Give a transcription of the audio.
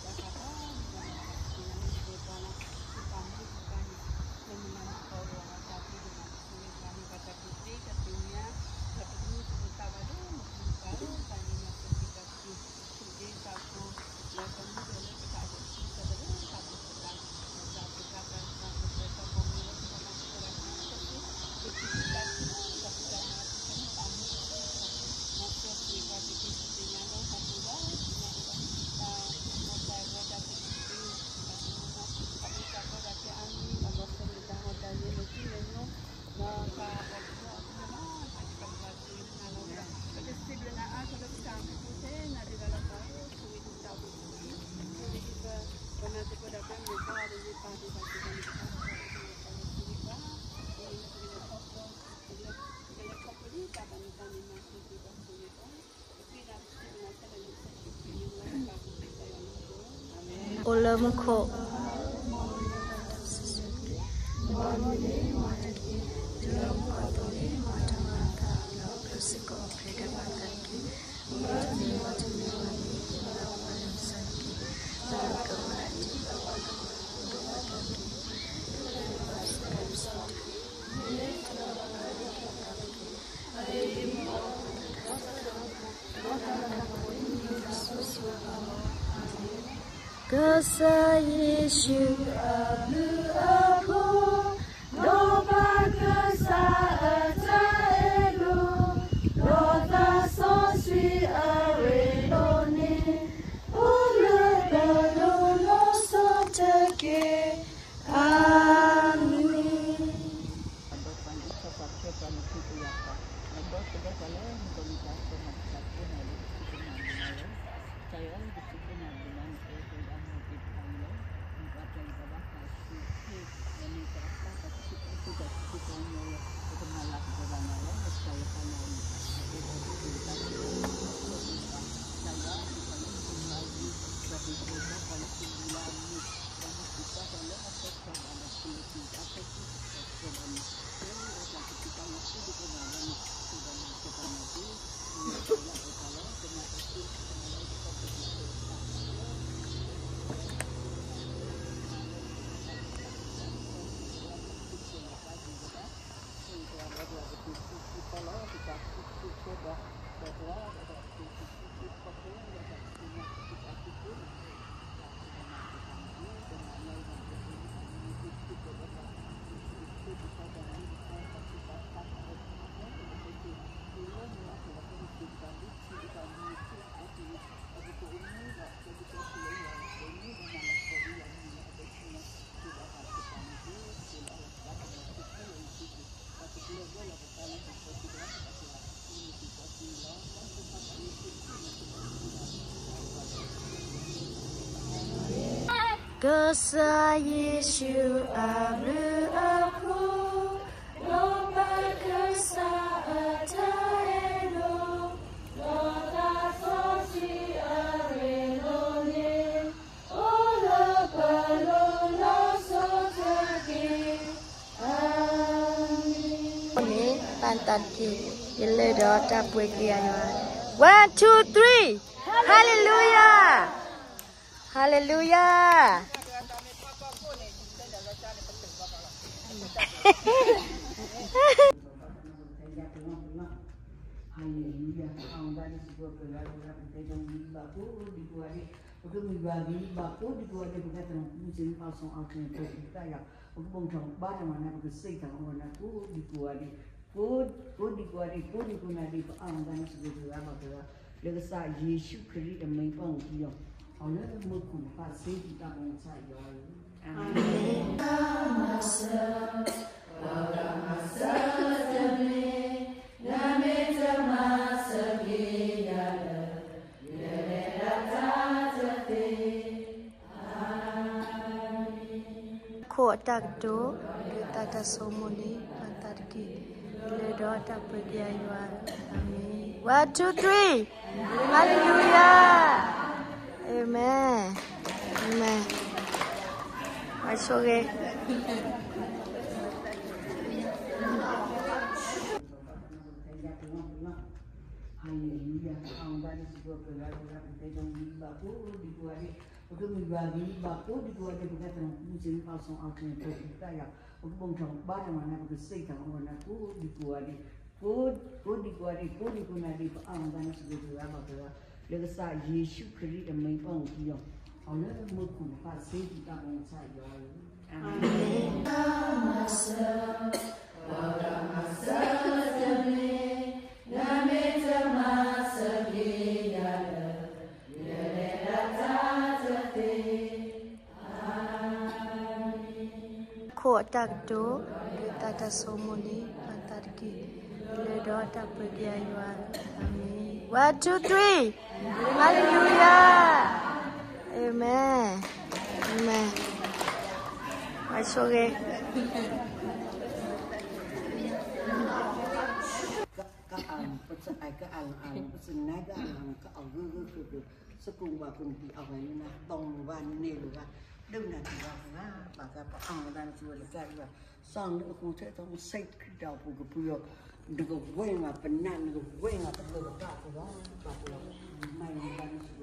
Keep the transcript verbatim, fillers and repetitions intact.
Olam ko. Kasa Yesu abu abu loba kasa ata elu loba soswi arelone ule balono sotake amin. Kasa Yesu abu aku loba kasa ata elu loba sosi arelone ola balona sotake amin. Ini pantat ki ile do ta pwe ki ayo. One two three. Hallelujah. Hallelujah. Haleluya. Anda di sebuah keluarga pedagang di baku di kuali. Untuk membagi baku di kuali bukan terang musim pasang akhirnya kita ya. Untuk bongkar barang mana bersih kalau mana ku di kuali. Ku ku di kuali ku di kuna di anda di sebuah keluarga. Lepas Yesus Kristus yang mengpanggiu. Allah berkuasa pasti kita mengucapkan amin. Masa pada masa demi demi masa dia dia datang amin. Ko tak do kita tak somoni antar ki le do tak pergi ayuan amin. One two three. Hallelujah. Amen. Amen. Mas okay. Haleluya. ya ang dali siguro ko lalo na kung tayo ng bago di ko ali pag may bagi bago di ko ali pag tayo ng musim pasong out ng tayo pag bong tang ba naman na pag say tang mo na ko di ko ali ko ko di ko ali ko di ko na di ang dali siguro ya ba ko le sa Yesu Christ ang may pang kiyo ang na mo ko pa say kita bong sa yo amen masa ora masa dame namita masa giyala yele tatate amen ko takto tata somoni pantarki le dota pediaywa amen one two three hallelujah amen amen it's okay ang pagsa ay ka ang ang sinaga ang ka ang gugu gugu sa kung ba kung di ako na tong ba ni lu ba đừng là chỉ vào na bà cái bà ăn đang chua được cái là sang nữa cũng sẽต้องใส่ขึ้นดาวปูกับปูđừng có quên mà phần nan đừng có quên mà tất cả các cái đó bàปูไม่ไม่